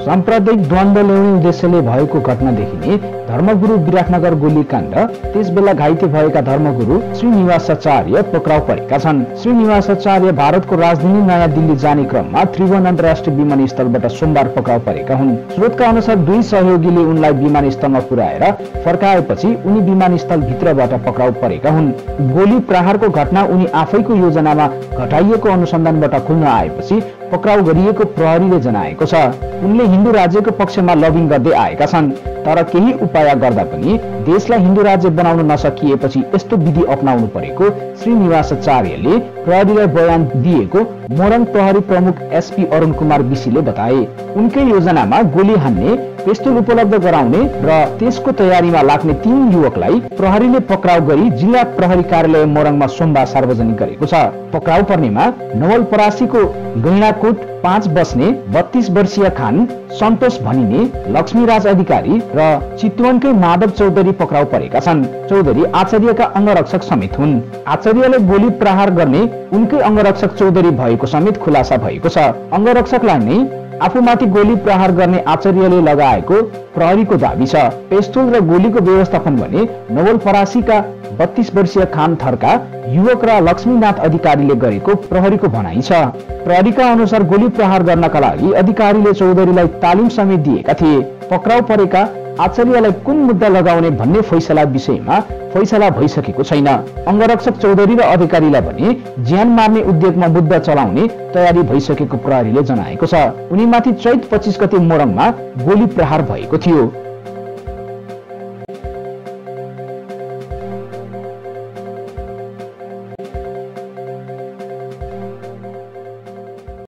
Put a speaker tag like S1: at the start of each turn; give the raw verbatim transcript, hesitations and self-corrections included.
S1: साम्प्रदायिक द्वन्द्व ल्याउने उद्देश्यले भएको घटना देखिने धर्मगुरु विराटनगर गोलीकाण्ड त्यसबेला घाइते भएका धर्मगुरु श्रीनिवासाचार्य पक्राउ परेका छन्। श्रीनिवासाचार्य भारतको राजधानी नयाँ दिल्ली जाने क्रममा त्रिभुवन अन्तर्राष्ट्रिय विमानस्थलबाट सोमबार पक्राउ परेका हुन्। स्रोतका अनुसार दुई सहयोगीले उनलाई विमानस्थलमा पुर्याएर फर्काएपछि उनी विमानस्थल भित्रबाट पक्राउ परेका हुन्। गोली प्रहारको घटना उनी आफैको योजनामा घटाइएको अनुसन्धानबाट खुल्न आएपछि पक्राउ गरिएको प्रहरीले जनाएको छ। उनले हिन्दू राज्यको पक्षमा लबिङ गर्दै आएका छन्, तर केही उपाय गर्दा पनि देशलाई हिन्दू राज्य बनाउन नसकिएपछि यस्तो विधि अपनाउनु परेको श्रीनिवासाचार्यले प्रहरीलाई बयान दिएको मोरङ प्रहरी प्रमुख एसपी अरुण कुमार विशीले बताए। उनकै योजनामा गोली हान्ने, पिस्तोल उपलब्ध गराउने र त्यसको तयारीमा लाग्ने तीन युवकलाई प्रहरीले पक्राउ गरी जिल्ला प्रहरी कार्यालय मोरङमा सोमबार सार्वजनिक गरेको छ। पक्राउ पर्नेमा नवलपरासीको गैंडाकोट पाँच बस्ने बत्तीस वर्षीय खान सन्तोष भनिने लक्ष्मीराज अधिकारी र चितवनकै माधव चौधरी पक्राउ परेका छन्। चौधरी आचार्यका अंगरक्षक समेत हुन्। आचार्यले गोली प्रहार गर्ने उनकै अंगरक्षक चौधरी भएको समेत खुलासा भएको छ। अंगरक्षकलाई नै आफूमाथि गोली प्रहार गर्ने आचार्यले लगाएको प्रहरीको दाबी छ। पिस्तोल र गोलीको व्यवस्थापन भने नवलपरासीका बत्तीस वर्षीय खान थरका युवक र लक्ष्मीनाथ अधिकारीले गरेको प्रहरीको भनाइ छ। प्रहरीका अनुसार गोली प्रहार गर्नका लागि अधिकारीले चौधरीलाई तालिम समेत दिएका थिए। पक्राउ परेका आचार्यलाई कुन मुद्दा लगाउने भन्ने फैसला विषयमा फैसला भइसकेको छैन। अंगरक्षक चौधरी र अधिकारीलाई भने ज्यान मार्ने उद्योगमा मुद्दा चलाउने तयारी भइसकेको प्रहरीले जनाएको छ। उनीमाथि चैत पच्चीस गते मोरङमा गोली प्रहार भएको थियो।